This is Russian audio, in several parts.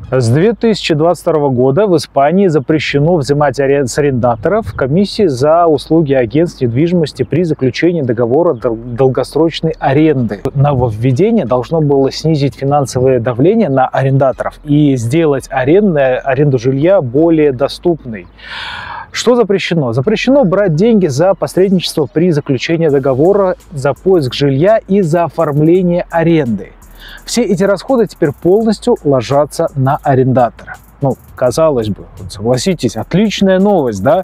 С 2022 года в Испании запрещено взимать с арендаторов комиссии за услуги агентств недвижимости при заключении договора долгосрочной аренды. Нововведение должно было снизить финансовое давление на арендаторов и сделать аренду жилья более доступной. Что запрещено? Запрещено брать деньги за посредничество при заключении договора, за поиск жилья и за оформление аренды. Все эти расходы теперь полностью ложатся на арендатора. Ну, казалось бы, согласитесь, отличная новость, да?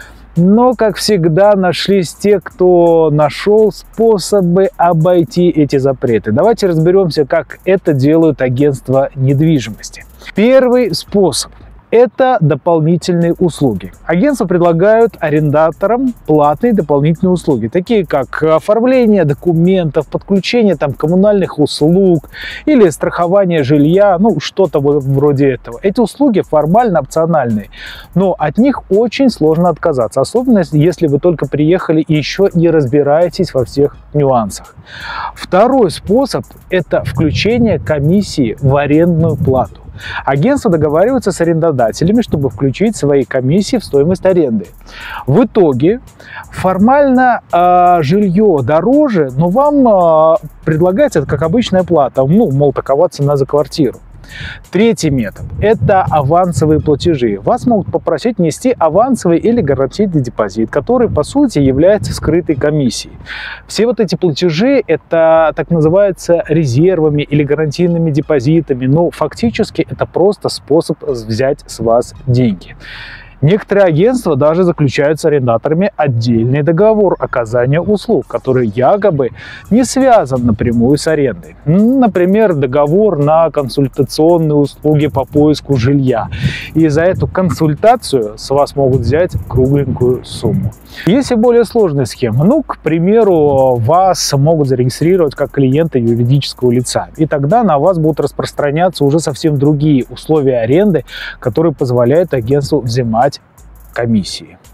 Но, как всегда, нашлись те, кто нашел способы обойти эти запреты. Давайте разберемся, как это делают агентства недвижимости. Первый способ – это дополнительные услуги. Агентства предлагают арендаторам платные дополнительные услуги, такие как оформление документов, подключение коммунальных услуг или страхование жилья, ну что-то вроде этого. Эти услуги формально опциональные, но от них очень сложно отказаться, особенно если вы только приехали и еще не разбираетесь во всех нюансах. Второй способ – это включение комиссии в арендную плату. Агентство договаривается с арендодателями, чтобы включить свои комиссии в стоимость аренды. В итоге формально жилье дороже, но вам предлагается это как обычная плата. Ну, мол, такова цена за квартиру. Третий метод – это авансовые платежи. Вас могут попросить внести авансовый или гарантийный депозит, который, по сути, является скрытой комиссией. Все вот эти платежи – это так называется резервами или гарантийными депозитами, но фактически это просто способ взять с вас деньги. Некоторые агентства даже заключают с арендаторами отдельный договор оказания услуг, который якобы не связан напрямую с арендой. Например, договор на консультационные услуги по поиску жилья. И за эту консультацию с вас могут взять кругленькую сумму. Есть и более сложные схемы. Ну, к примеру, вас могут зарегистрировать как клиента юридического лица. И тогда на вас будут распространяться уже совсем другие условия аренды, которые позволяют агентству взимать комиссии.